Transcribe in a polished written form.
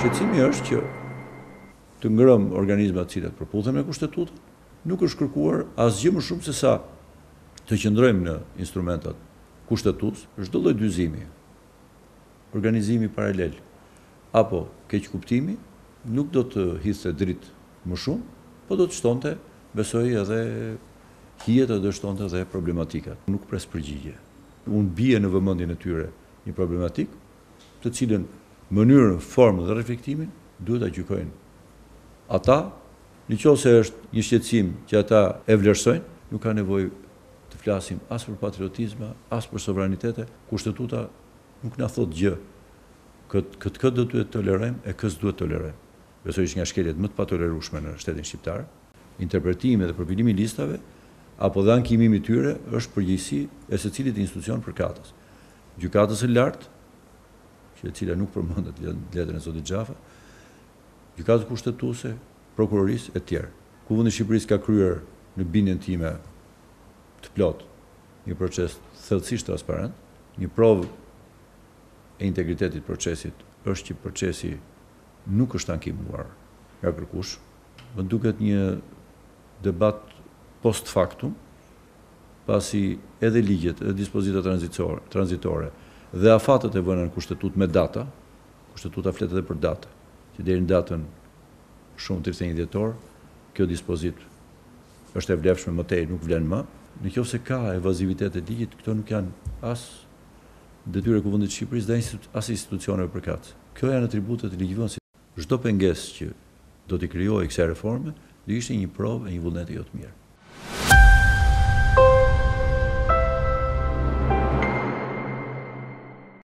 Shqetësimi është që të ngrëm organizmat cilat përputhen me kushtetutën, nuk është kërkuar asgjë më shumë se sa të qëndrojmë në instrumentat kushtetues, çdo lloj dyzimi, organizimi paralel apo keqkuptimi nuk do të hidhte dritë më shumë, po do të shtonte, besoj, edhe hijet dhe do shtonte edhe problematikat. Nuk pres përgjigje. Unë bie në vëmendjen e tyre një problematik, të cilën mënyrën, formën dhe reflektimin duhet ta gjykojnë ata, nëse është një shqetësim që ata e vlerësojnë, nuk ka nevojë të flasim as për patriotizma, as për sovranitete. Kushtetuta nuk na thot gjë. Këtë do të tolerojmë e kës duhet tolerojmë. Besoj që nga shkeljet më të patolerueshme në shtetin shqiptar, interpretimi dhe përpilimi i listave apo dhe ankimimi i tyre është përgjegjësi e secilit institucion përkatës. Gjykatës së lartë, që e cila nuk përmendet në letrën e zotit Xhafa, gjykatës kushtetuese, prokurorisë e tjerë. Kuvendi i Shqipërisë ka kryer në bindjen time të plot një proces thellësisht transparent, një provë e integritetit procesit është që procesi nuk është ankimuar nga kërkush, më duket një debat post factum, pasi edhe ligjet, edhe dispozitat tranzitore dhe afatet e vëna në kushtetutë me data, kushtetuta flet edhe për data, që deri në datën shumë 31 dhjetor, kjo dispozit është e vlefshme, më tej nuk vlen më. Nëse ka evazivitet e ligjit, këto nuk janë as detyrë e Kuvendit të Shqipërisë dhe as institucioneve përkatëse. Kjo janë atributet e ligjvënësit. Çdo pengesë që do t'i krijojë kësaj reforme, do ishte një provë e një vullneti jo të mirë.